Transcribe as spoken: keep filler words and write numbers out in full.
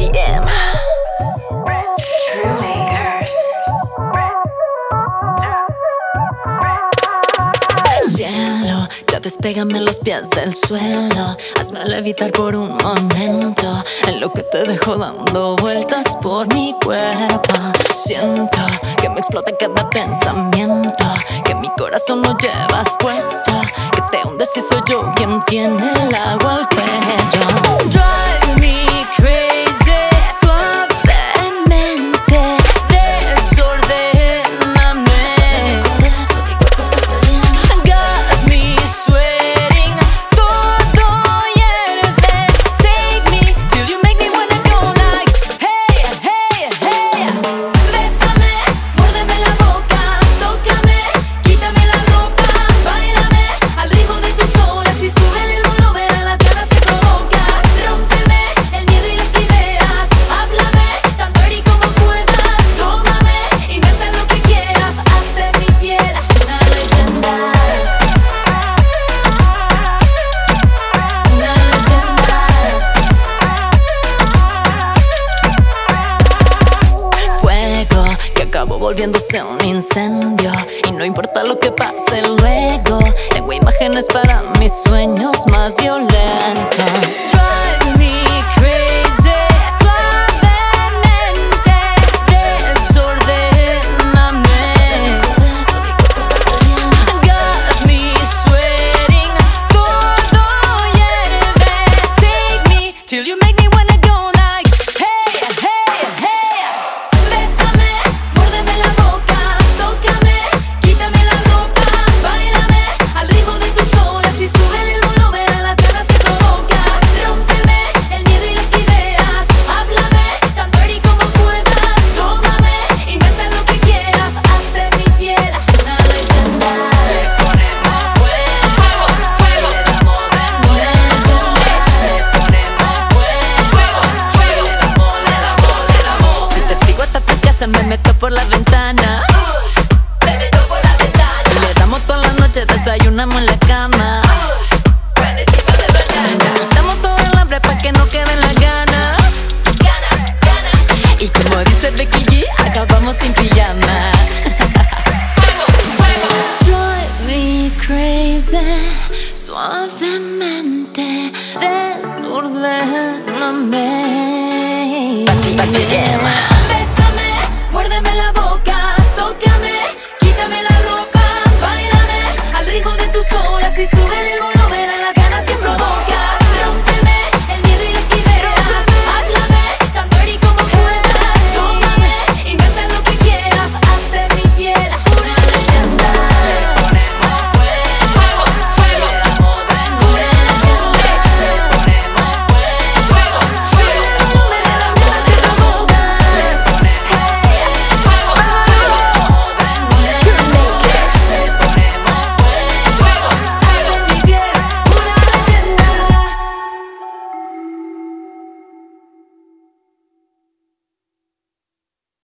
D M. Cielo, ya despégame los pies del suelo. Hazme levitar por un momento, en lo que te dejo dando vueltas por mi cuerpo. Siento que me explota cada pensamiento, que mi corazón lo llevas puesto, que te hundes y soy yo quien tiene el agua al cuello. Drive me crazy, suavemente, desordéname. Got me sweating, todo hierve. Take me till you make me wanna go like hey, hey, hey. Bésame, muérdeme la boca, tócame, quítame la ropa, báilame al ritmo de tus olas y súbele el volumen a las ganas que provocas. Rómpeme el miedo y las ideas, háblame tan dirty como puedas. Tómame, inventa lo que quieras, hazte mi piel una leyenda, una leyenda. Fuego que acabó volviéndose un incendio, y no importa lo que pase luego, tengo imágenes para mis sueños más violentos. Drive me crazy, suavemente, desordéname. Got me sweating, todo hierve. Take me till you make me wanna go like hey, hey, hey. Bésame, muérdeme la boca, tócame, quítame la ropa, báilame al ritmo de tus olas y súbele el volumen a las ganas que provocas. Rómpeme el miedo y las ideas, háblame tan dirty como puedas. Tómame, inventa lo que quieras, hazte mi piel una leyenda. Le ponemos fuego, fuego, le damos vergüenza. Le ponemos fuego, fuego, fuego, le damos, le damos, le damos. Si te sigo hasta tu casa me meto por la ventana, me meto por la ventana. Y le damos toda la noche, desayunamos en la cama. Necesito de verdad. Quitamos todo el hambre pa' que no queden las ganas. Gana, gana. Y como dice Becky G, acabamos sin pijama. Fuego, fuego. Drive me crazy, suavemente, desordéname. Bésame, muérdeme la boca, tócame, quítame la ropa, báilame al ritmo de tus olas y súbele el volumen.